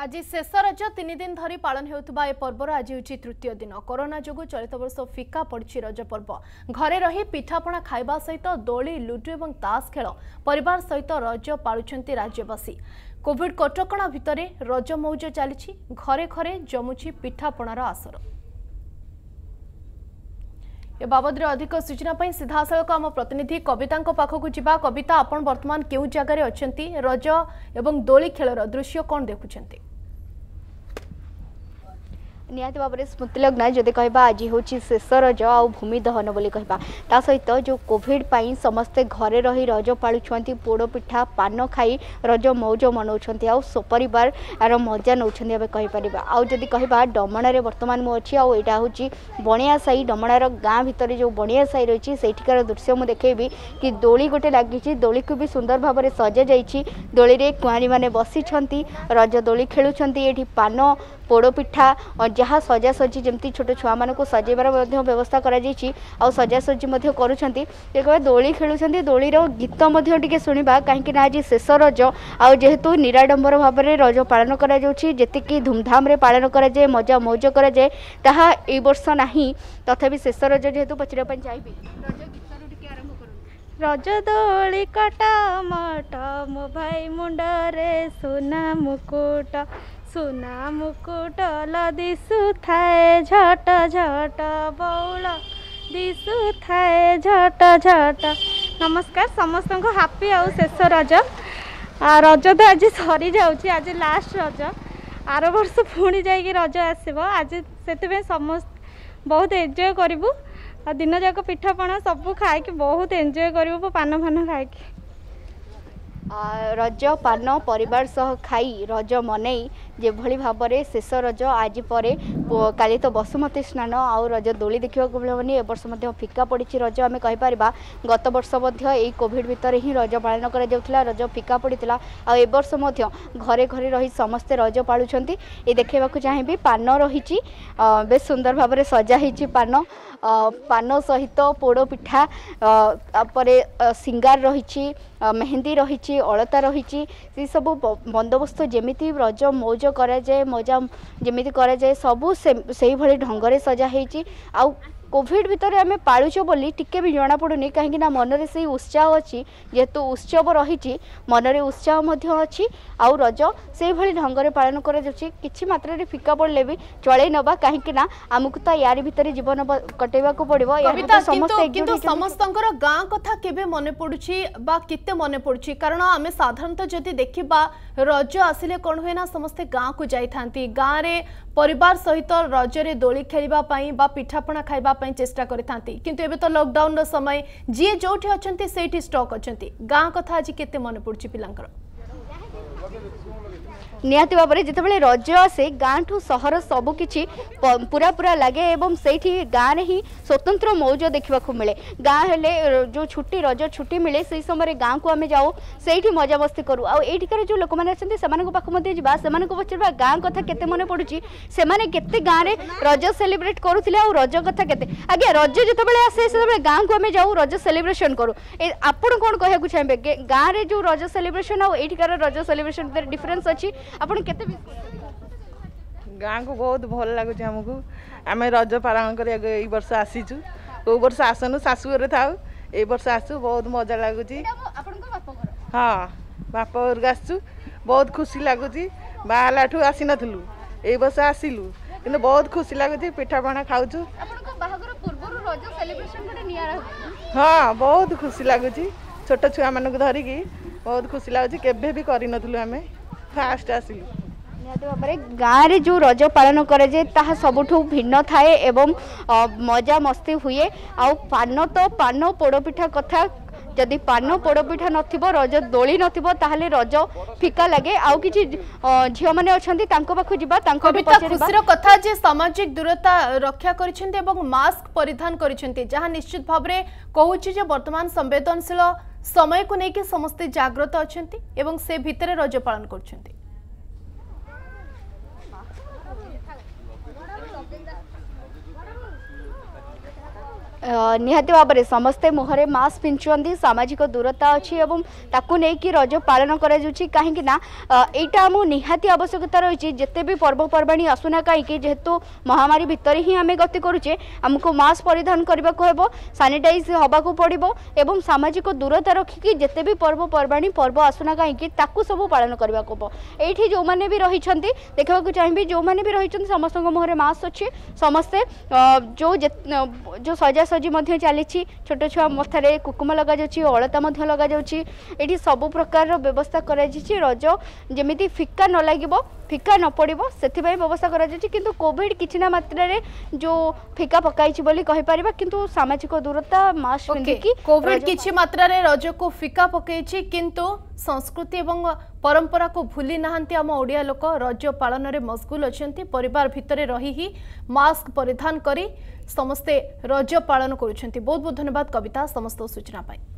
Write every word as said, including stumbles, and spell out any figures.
आज शेष रज तीन दिन धरी पालन होता ए पर्वर आज हूँ तृतीय दिन। कोरोना जोगु चलित वर्ष फिका पड़ी रज पर्व। घरे रही पिठापणा खाइबा सहित दोली लुडु और ताश खेल परिवार सहित रज पालुंट राज्यवासी। कोविड कटकणा भितर रज मौज चली घरे घरे जमुची पिठापणार आसर। ए बाबद अधिक सूचना सीधा सड़क आम प्रतिनिधि कविता पाखक जावा। कविता, आपण वर्तमान केउ जगार अछंती? रज एवं दोली खेलर दृश्य कौन देखुंती? निहाती भाव में स्मृतिलग्न जदि कहबा आज हूँ शेष रज आ भूमि दहन बोली कहबा ता सहित जो कोविड पाई समस्ते घरे रही रज पालुंट पोड़ पिठा पान खाई रज मौज मनाउछंती आ सपरिवार आर मजा नौछंती आबे कहि परिबा। आ जदि कहबा डमणारे वर्तमान मु अछि आ एटा होची बणिया साई डमणार गाँ भितर जो बणिया साई रही सेठिकार दृश्य मु देखेबी कि दोली गोटे लगी दोली को भी सुंदर भाव में सजा जाइछि। दोली रे कुआरी माने बसिछंती रज दोली खेलुछंती। एठी पान पोड़ पिठा और जहाँ सजासजी जमी छोट छुआ मान सजेबार व्यवस्था करा सजासजी करुँच दोली खेलुं। दोली गीत टे शुणा कहीं आज शेष रज आ जेहेतु निराडंबर भाव में रज पालन करी धूमधाम पालन कराए मजा मौज कराए ताहा ए वर्ष नहीं। तथापि शेष रज जेहेतु पचार चाहिए रज दोली कटा मटा मो भाई मुंडरे सोना मुकुट सुना मुकुट दिशु थाए झट झट बौल दिशु थाए झट झट। नमस्कार समस्त को हापी आउ शेष रज। रज तो आज सरी जाऊँगी, आज लास्ट रज। आर वर्ष पुणी जाइए रज आसब आज से समस्त बहुत एंजॉय करूँ। दिन जाक पिठापणा सब खाई बहुत एंजॉय करूँ पान फान खाई रज पान परिवार सह खाई रज मनई जे भली भाव में शेष रज आज पर काली तो बसुमती स्नान आउ रज दोली देखा मिलनी। ए वर्ष फिका पड़ी रज आम कहीपर। गत वर्ष यही कोविड भितर ही रज पालन करा रज फिका पड़ा आ ए वर्ष घरे घरे रही समस्ते रज पालुंट। ये देखा चाहिए पान रही बेस सुंदर भाव में सजा ही पान पान सहित पोड़ पिठा सिंगार रही मेहंदी रही अलता रही सब बंदोबस्त जमीती रज मौज कराए मजा जमीती कराए सबू से भली ढंग सजा होती। आ कोविड भितर आम पालुच बोली टिके भी जना पड़ुनी कहीं मनरे से उत्साह अच्छी जेहेतु उत्सव रही मनरे उत्साह अच्छी आउ रज से भली ढंग से पालन कर मात्रा फिका पड़े भी चल नवा कहीं आमको तो यार भितर जीवन कटेवा पड़ो। समस्त गाँ कथा केबे मन पड़ुछि बा केते मन पड़ुछि? कारण आम साधारणतः जदि देखिबा रज आसिले कौन हुए ना समस्ते गाँ को जाई थांती। गाँ रे परिवार सहित रजरे दोली खेलिबा पई बा पिठापणा खाइबा पई चेष्टा करिथांती। किंतु एबे तो लॉकडाउन रो समय जी जोठी अछंती सेठी स्टॉक अछंती। गाँ कथा आज केते मन पड़ुछि पिलांकर? निहाती भाव में जितेबाला रज आसे गाँ ठू सहर सबकि पूरा पूरा लगे एवं से गाँव में ही स्वतंत्र मौज देखा मिले। गाँ हेले जो छुट्टी रज छुट्टी मिले से समय गाँ को आम जाऊ से मजा मस्ती करूँ। आठिकार जो लोक मैंने अच्छे से पाख जा पचार गाँ कथा केते मन पड़ुछि से केते गाँव में रज सेलिब्रेट करुले आ रज कथा केते आगे रज जितेबाला आसे से गाँ को आम जाऊ रज सेलिब्रेशन करूँ। आपड़ कौन कहूँ चाहिए गाँव में जो रज सेलिब्रेशन आठिकार रज सेलिब्रेशन डिफरेन्स अच्छी आपण केते गाँ को बहुत भल लगुच आमको आम रज पालन कर वर्ष आसीचु को वर्ष आसनु शाशुघर था ए वर्ष आसु बहुत मजा लगुच। हाँ बाप घर आसु बहुत खुशी लगुच बाहलाठू आसी नथलु ए वर्ष आसिलु कि बहुत खुशी लगुच पिठापणा खाऊचु। हाँ बहुत खुशी लगुच छोट छुआ मान धरिकी बहुत खुशी लगुच केबे भी करि नथलु आमे फास्ट आसिलु। गाँव में जो रज पालन कराए ताहा सबुठु भिन्न थाए एवं मजा मस्ती हुए। आ पान तो पान पोड़पिठा कथा जदि पान पोड़पिठा नथिबो रज दोली नथिबो ताहले रज फिका लगे। आउ किछि झियो माने अछंती तांको पाखु जिबा तांको खुशीर कथा जे सामाजिक दूरता रक्षा करिसेंती एवं मास्क परिधान करिसेंती जहां निश्चित भाव में कहूछि जे वर्तमान संवेदनशील समय को लेकिन समस्ते जागृत अछंती एवं से भितरे रज पालन करछंती। निहाती भाव में समस्ते मुहरे मास्क पिंधुंट सामाजिक दूरता अच्छी एवं ताकू नहीं रज पालन कहीं यहाँ आम निहाती आवश्यकता रही जिते भी पर्वपर्वाणी आसुना कहीं जेहेतु महामारी भितर ही आम गति करुचे आमको मास्क परिधान करने को हेबो सानिटाइज हवा को पड़ो एवं सामाजिक दूरता रखिकी जिते भी पर्वपर्वाणी पर्व आसुना कहीं ताकू सब पालन करने को ये जो मैंने भी रही देखा चाहिए जो मैंने भी रही समस्त मुहरे मास्क अच्छी समस्ते जो जो सजासजी चली छोट छुआ मथारे कुकुम लग अलता लग ये सब प्रकार व्यवस्था कर रज जमी फिका न लगे फिका न पड़ो से व्यवस्था कर कोविड किसी ना मात्रा जो फिका पकाई बोली कहीपर किंतु सामाजिक दूरता मास्क पिंधिकी कोविड किसी मात्रा रे रज को फिका पकई किंतु संस्कृति एवं परंपरा को भूली नहांती आम ओडिया लोक रज पालन में मशगुल अच्छा परिवार भितर रही ही मास्क परिधान करी समस्ते रज पालन करुछंती। बहुत बहुत धन्यवाद कविता समस्त सूचना पाई।